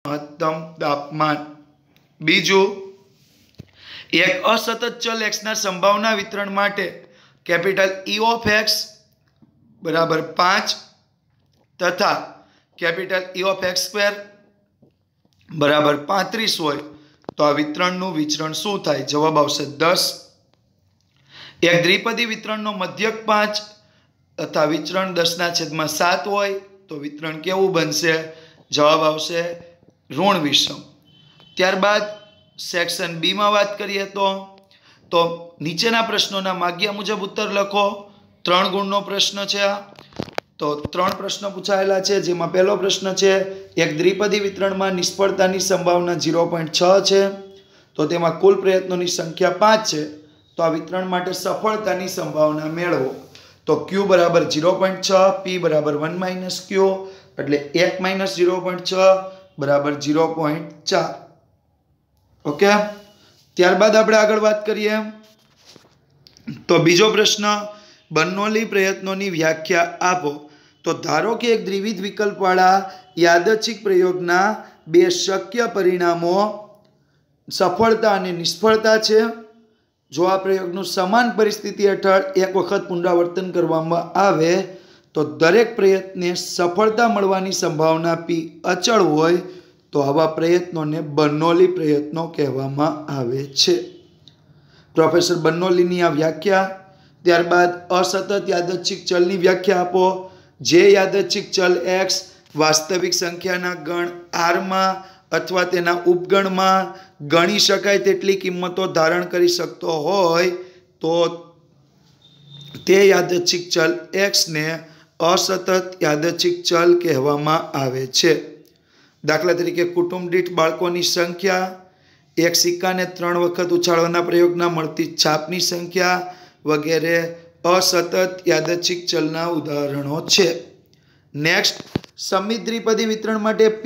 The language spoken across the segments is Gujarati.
મહત્તમ તાપમાન। બીજું, એક અસતત ચલ x ના સંભાવના વિતરણ માટે કેપિટલ E ઓફ x બરાબર 5 તથા capital E of x square બરાબર 35 હોય તો આ વિતરણનું વિચરણ શું થાય? જવાબ આવશે 10। એક દ્વિપદી વિતરણનો મધ્યક 5 તથા વિચરણ 10/7 હોય તો વિતરણ કેવું બનશે? જવાબ આવશે ઋણ વિષમ। ત્યારબાદ સેક્શન બી માં વાત કરીએ તો નીચેના પ્રશ્નોના માગ્યા મુજબ ઉત્તર લખો। 3 ગુણનો પ્રશ્ન છે આ। તો 3 પ્રશ્નો પૂછાયેલા છે, જેમાં પહેલો પ્રશ્ન છે એક દ્વિપદી વિતરણમાં નિષ્ફળતાની સંભાવના 0.6 છે તો તેમાં કુલ પ્રયત્નોની સંખ્યા 5 છે તો આ વિતરણ માટે સફળતાની સંભાવના મેળવો। તો q બરાબર 0.6, p બરાબર 1 - q એટલે 1 - 0.6 બરાબર 0.4। ઓકે, ત્યારબાદ આપણે આગળ વાત કરીએ તો બીજો પ્રશ્ન, બર્નોલી પ્રયત્નોની વ્યાખ્યા આપો। તો ધારો કે એક દ્વિવિધ વિકલ્પવાળા યાદચ્છિક પ્રયોગના 2 શક્ય પરિણામો સફળતા અને નિષ્ફળતા છે। જો આ પ્રયોગનું સમાન પરિસ્થિતિ હેઠળ એક વખત પુનરાવર્તન કરવામાં આવે તો દરેક પ્રયત્ને સફળતા મળવાની સંભાવના p અચળ હોય તો આવા પ્રયત્નોને બર્નોલી પ્રયત્નો કહેવામાં આવે છે। પ્રોફેસર બર્નોલીની આ વ્યાખ્યા। ત્યારબાદ અસતત યાદચ્છિક ચલની વ્યાખ્યા આપો। જે યાદચ્છિક ચલ x વાસ્તવિક સંખ્યાના ગણ r માં અથવા તેના ઉપગણમાં ગણી શકાય તેટલી કિંમતો ધારણ કરી શકતો હોય તો તે યાદચ્છિક ચલ x ને અસતત યાદચ્છિક ચલ કહેવામાં આવે છે। દાખલા તરીકે કુટુંબ દીઠ બાળકોની સંખ્યા, એક સિક્કાને 3 વખત ઉછાળવાના પ્રયોગના મળતી છાપની સંખ્યા વગેરે અસતત યાદચ્છિક ચલના ઉદાહરણો છે। નેક્સ્ટ, સમિત દ્વિપદી વિતરણ માટે p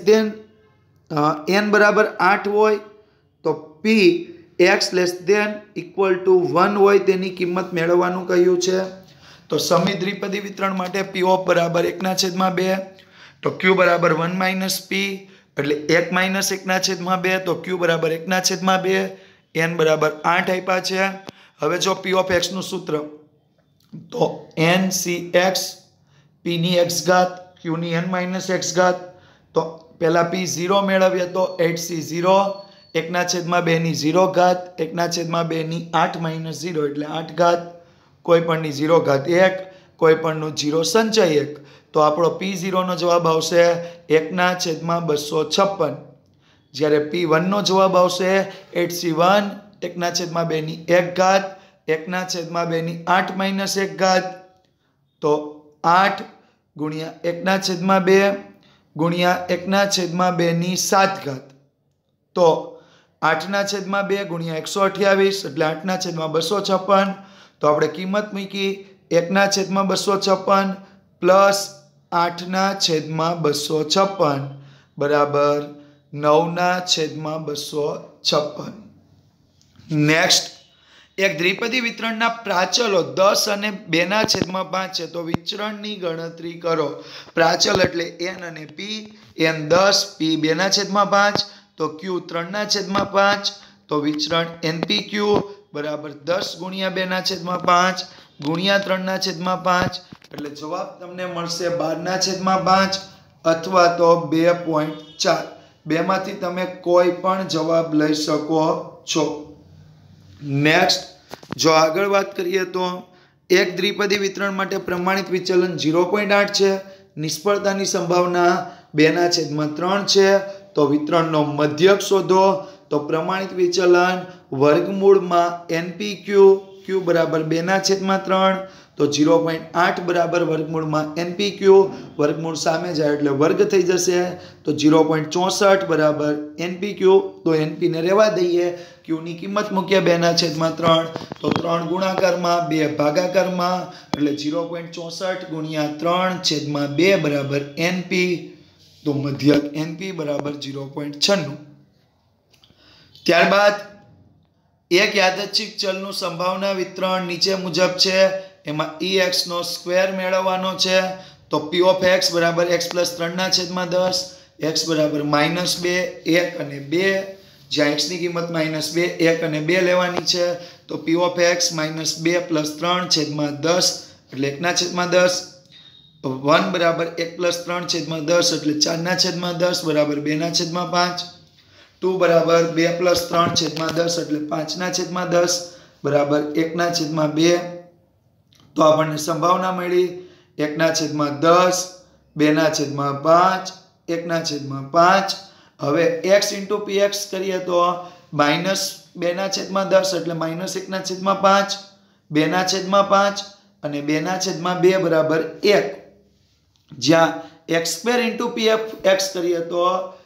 n બરાબર 8 હોય તો p x ≤ 1 હોય તેની કિંમત મેળવવાનું કહ્યું છે। તો સમિત દ્વિપદી વિતરણ માટે p ઓફ બરાબર 1/2 તો q બરાબર 1 - p એટલે 1 - 1/2 તો q બરાબર 1/2, n બરાબર 8 આપ્યા છે। હવે જો p ઓફ x નું સૂત્ર તો ncx p ની x ઘાત q ની n - x ઘાત। તો પહેલા p 0 મેળવીએ તો 8c0 1/2 ની 0 ઘાત 1/2 ની 8 - 0 એટલે 8 ઘાત, કોઈ પણની 0 ઘાત 1, કોઈ પણનું 0 સંચય 1 તો આપણો p0 નો જવાબ આવશે 1/256। જ્યારે p1 નો જવાબ આવશે 8c1 1/2 ની 1 ઘાત 1/2 ની 8 - 1 ઘાત તો 8 ગુણ્યા 1/2 ગુણ્યા 1/2 ની 7 ઘાત તો 8/2 ગુણ્યા 128 એટલે 8/256। તો આપણે કિંમત મૂકી 1/256 પ્લસ 8/256 બરાબર 9/256। નેક્સ્ટ, એક દ્વિપદી વિતરણના પ્રાચલો 10 અને 2/5 છે તો વિચરણની ગણતરી કરો। પ્રાચલ એટલે n અને p, n 10, p 2/5 તો q 3/5 તો વિચરણ npq બરાબર 10 ગુણ્યા 2/5 ગુણ્યા 3/5 એટલે જવાબ તમને મળશે 12/5 અથવા તો 2.4। બેમાંથી તમે કોઈ પણ જવાબ લઈ શકો છો। નેક્સ્ટ, જો આગળ વાત કરીએ તો એક દ્વિપદી વિતરણ માટે પ્રમાણિત વિચલન 0.8 છે, નિષ્ફળતાની સંભાવના 2/3 છે તો વિતરણનો મધ્યક શોધો। તો પ્રમાણિત વિચલન વર્ગમૂળમાં npq q બરાબર 2/3 તો 0.8 બરાબર વર્ગમૂળમાં npq, વર્ગમૂળ સામે જાય એટલે વર્ગ થઈ જશે તો 0.64 બરાબર npq। તો np ને રહેવા દઈએ, q ની કિંમત મૂક્યા 2/3 તો 3 ગુણાકારમાં 2 ભાગાકારમાં એટલે 0.64 ગુણ્યા 3/2 બરાબર np તો મધ્યક np બરાબર 0.96। ત્યારબાદ એક યાદચ્છિક ચલનું સંભાવના વિતરણ નીચે મુજબ છે, એમાં ex નો સ્ક્વેર મેળવવાનો છે। તો p of x બરાબર x + 3/10, x બરાબર -2 1 અને 2 જ્યાં x ની કિંમત -2 1 અને 2 લેવાની છે તો p of x -2 + 3 છેદમાં 10 એટલે 1/10 1 બરાબર 1 + 3 છેદમાં 10 એટલે 4/10 બરાબર 2/5 2 બરાબર 2 + 3 છેદમાં 10 એટલે 5/10 બરાબર 1/2 તો આપણને સંભાવના મળી 1/10 2/5 1/5 હવે x * px કરીએ તો -2/10 એટલે -1/5 2/5 અને 2/2 બરાબર 1 જ્યાં x² * px કરીએ તો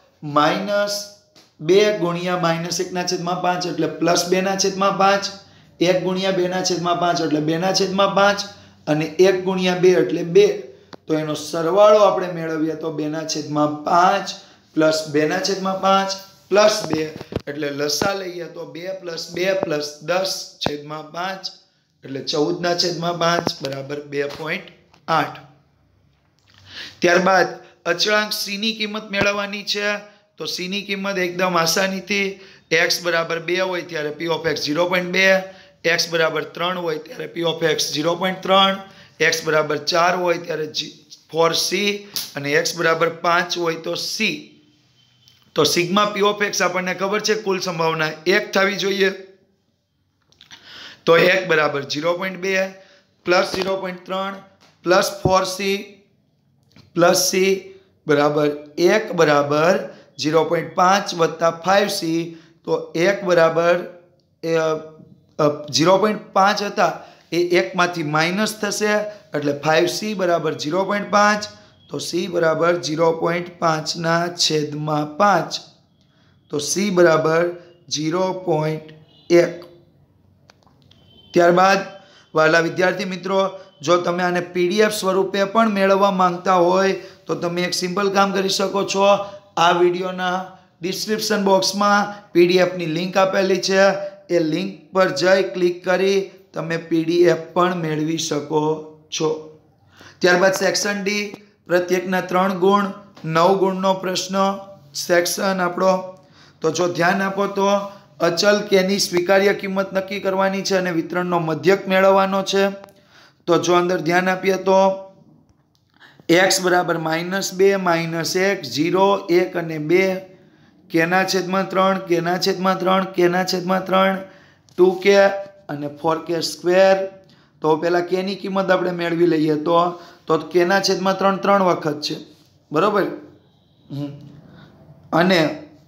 -2 ગુણ્યા -1/5 એટલે +2/5 1 ગુણ્યા 2/5 એટલે 2/5 અને 1 ગુણ્યા 2 એટલે 2 તો એનો સરવાળો આપણે મેળવીએ તો 2/5 + 2/5 + 2 એટલે લસા લઈએ તો 2 + 2 + 10/5 એટલે 14/5 બરાબર 2.8 ત્યારબાદ અચળાંક c ની કિંમત મેળવવાની છે તો c ની કિંમત એકદમ આસાનીથી x બરાબર 2 હોય ત્યારે p of x 0.2 x બરાબર 3 હોય ત્યારે p of x 0.3 x બરાબર 4 હોય ત્યારે 4c અને x બરાબર 5 હોય તો c તો સિગ્મા p of x આપણને ખબર છે કુલ સંભાવના 1 થવી જોઈએ તો 1 બરાબર 0.2 + 0.3 + 4c + c બરાબર 1 બરાબર 0.5 + 5c તો 1 બરાબર 0.5 હતા એ 1 માંથી માઈનસ થશે એટલે 5c બરાબર 0.5 તો c બરાબર 0.5/5 તો c બરાબર 0.1 ત્યારબાદ વાલા વિદ્યાર્થી મિત્રો જો તમે આને પીડીએફ સ્વરૂપે પણ મેળવવા માંગતા હોય તો તમે એક સિમ્પલ કામ કરી શકો છો આ વિડીયોના ડિસ્ક્રિપ્શન બોક્સમાં પીડીએફની લિંક આપેલી છે એ લિંક પર જઈ ક્લિક કરી તમે પીડીએફ પણ મેળવી શકો છો ત્યારબાદ સેક્શન ડી પ્રત્યેકના 3 ગુણ 9 ગુણનો પ્રશ્ન સેક્શન આપણો તો જો ધ્યાન આપો તો અચલ કેની સ્વીકાર્ય કિંમત નક્કી કરવાની છે અને વિતરણનો મધ્યક મેળવવાનો છે તો જો અંદર ધ્યાન આપીએ તો x બરાબર -2 -1 0 1 અને 2 કેના છેદમાં 3 કેના છેદમાં 3 કેના છેદમાં 3 2k અને 4k સ્ક્વેર તો પહેલા k ની કિંમત આપણે મેળવી લઈએ તો કેના છેદમાં 3 3 વખત છે બરોબર અને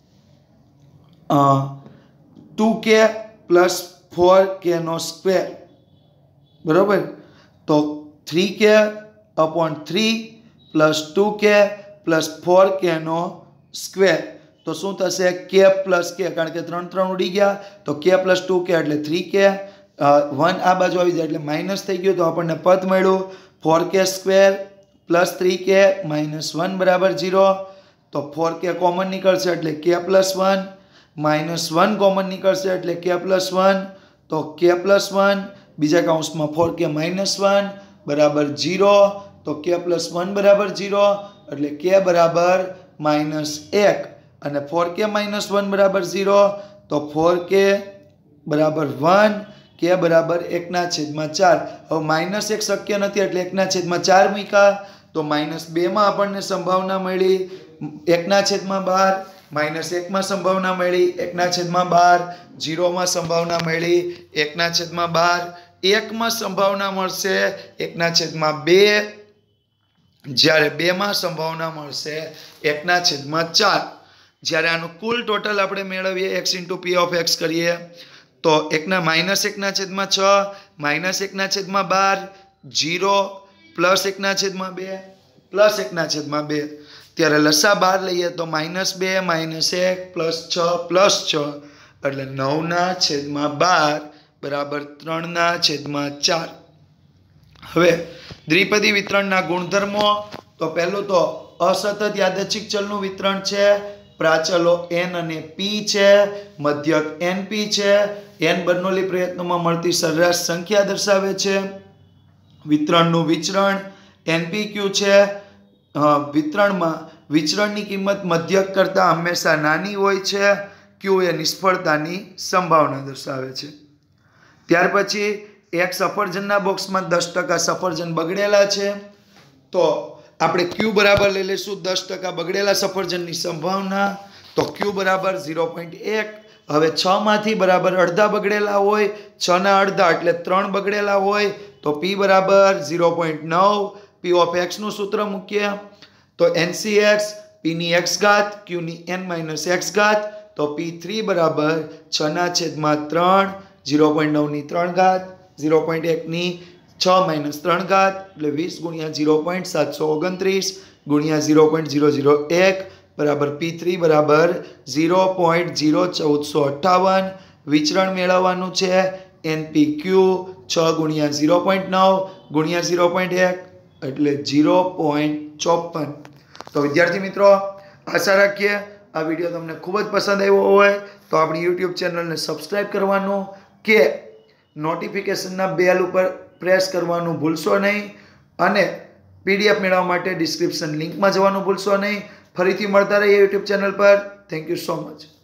2k + 4k નો સ્ક્વેર બરોબર તો 3k / 3 + 2k + 4k નો સ્ક્વેર તો શું થશે k + k કારણ કે 3 3 ઉડી ગયા તો k + 2k એટલે 3k 1 આ બાજુ આવી જાય એટલે માઈનસ થઈ ગયું તો આપણને પદ મળ્યું 4k સ્ક્વેર + 3k - 1 બરાબર 0 તો 4k કોમન નીકળશે એટલે k + 1 -1 કોમન નીકળશે એટલે k + 1 તો k + 1 બીજા કૌંસમાં 4k - 1 બરાબર 0 તો k + 1 બરાબર 0 એટલે k બરાબર -1 અને 4k - 1 બરાબર 0 તો 4k બરાબર 1 k બરાબર 1/4 હવે -1 શક્ય નથી એટલે 1/4 મૂક્યા તો -2 માં આપણને સંભાવના મળી 1/12 -1 માં સંભાવના મળી 1/12 0 માં સંભાવના મળી 1/12 1 માં સંભાવના મળશે 1/2 જ્યારે 2 માં સંભાવના મળશે 1/4 જ્યારે આનું કુલ ટોટલ આપણે મેળવીએ x * p of x કરીએ તો -1/6 -1/12 0 +1/2 +1/2 ત્યારે લસા 12 લઈએ તો -2 -1 +6 એટલે 9/12 બરાબર 3/4 હવે દ્વિપદી વિતરણના ગુણધર્મો તો પહેલું તો અસતત યાદચ્છિક ચલનું વિતરણ છે પ્રાચલો n અને p છે મધ્યક np છે n બર્નોલી પ્રયત્નોમાં મળતી સરેરાશ સંખ્યા દર્શાવે છે વિતરણનું વિચરણ npq છે વિતરણમાં વિચરણની કિંમત મધ્યક કરતાં હંમેશા નાની હોય છે. ક્યુ એ નિષ્ફળતાની સંભાવના દર્શાવે છે. ત્યાર પછી એક સફરજનના બોક્સમાં 10% સફરજન બગડેલા છે, તો આપણે ક્યુ બરાબર લઈ લઈશું 10% બગડેલા સફરજનની સંભાવના. તો ક્યુ બરાબર 0.1. હવે 6 માંથી બરાબર અડધા બગડેલા હોય, 6 ના અડધા એટલે 3 બગડેલા હોય, તો P બરાબર 0.9. P ઓફ x નું સૂત્ર મૂકીએ તો NCX P ની x ઘાત Q ની n - x ઘાત, તો P3 બરાબર 6/3 0.9 ની 3 ઘાત 0.1 ની 6 - 3 ઘાત એટલે 20 × 0.729 × 0.001 બરાબર P3 બરાબર 0.01458. વિચરણ મેળવવાનું છે NPQ 6 × 0.9 × 0.1 એટલે 0.54. તો વિદ્યાર્થી મિત્રો, આશા રાખીએ આ વિડીયો તમને ખૂબ જ પસંદ આવ્યો હોય તો આપણી યુટ્યુબ ચેનલને સબસ્ક્રાઈબ કરવાનું કે નોટિફિકેશનના બેલ ઉપર પ્રેસ કરવાનું ભૂલશો નહીં, અને PDF મેળવવા માટે ડિસ્ક્રિપ્શન લિંકમાં જવાનું ભૂલશો નહીં. ફરીથી મળતા રહીએ યુટ્યુબ ચેનલ પર. Thank you so much.